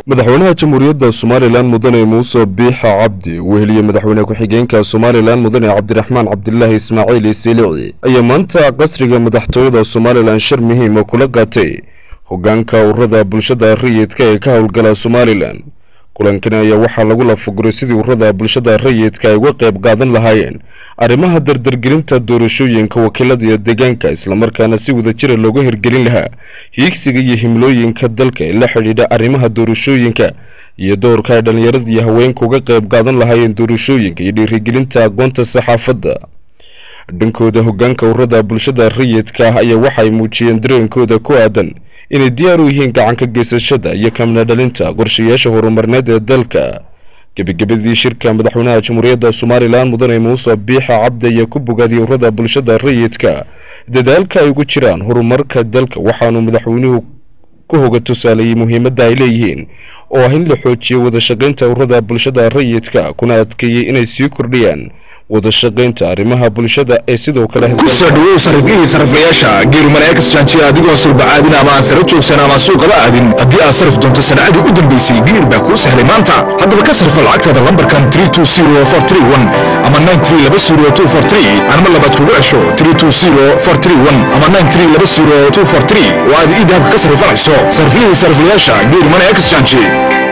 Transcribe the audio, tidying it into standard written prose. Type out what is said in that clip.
madaxweynaha jamhuuriyadda Somaliland mudane Muuse Biixi Cabdi weheliye madaxweynaha ku-xigeenka Somaliland mudane Cabdiraxmaan Cabdullaahi Ismaaciil Silici ayaa maanta qasriga madaxtooyada Somaliland shir muhiim ah kula qaatay hoggaanka ururada bulshada rayidka ee ka howlgala Somaliland. kulankan ayaa waxaa lagu la foguray sidii ururada bulshada rayidka ay uga qayb qaadan lahaayeen arrimaha dardargelinta doorashooyinka wakiilada iyo deegaanka isla markaana si wada jir looga hirgelin lahaa hiigsiga iyo himlooyinka dalka ee la xiriira arrimaha doorashooyinka iyo doorka ay dhalinyarada iyo haweenku uga qayb qaadan lahaayeen doorashooyinka iyo dhiirigelinta aqoonta saxaafadda. dhankooda hoggaanka ururada bulshada rayidka ayaa waxay muujiyeen dareenkooda ku aadan inay diyaar u yihiin gacan ka geysashada iyo kamna dhalinta qorshayaasha horumarneed ee dalka. gabagabadii shirka madaxweynaha jamhuuriyadda Somaliland mudane Muuse Biixi Cabdi ayaa ku bogaadiyay ururada bulshada rayidka dadaalka ay ugu jiraan horumarka dalka waxaanu madaxweynuhu ku hoga tusaalay muhiimadda ay leeyihiin oo ah in la xoojiyo wada shaqaynta ururada bulshada rayidka kuna adkeeyay inay sii kordhiyaan wada shaqaynta arrimaha bulshada ee sidoo kale kusoo dhawow sariflayaasha geerumaneekas janjiya adigoo sulbacaadin ama aan sara joogsan ama suuqada aadin haddii aad sarif doonto sanacadii u dambeysay geer baa kuu sahlay maanta haddaba ka sarfa lacagtaada lambarkan 320431 ama 9320243 anma labaad kugu cesho 320431 ama 9320243 oo aad ii dahabka ka sarfanayso sariflayaasha geerumaneekas janjiya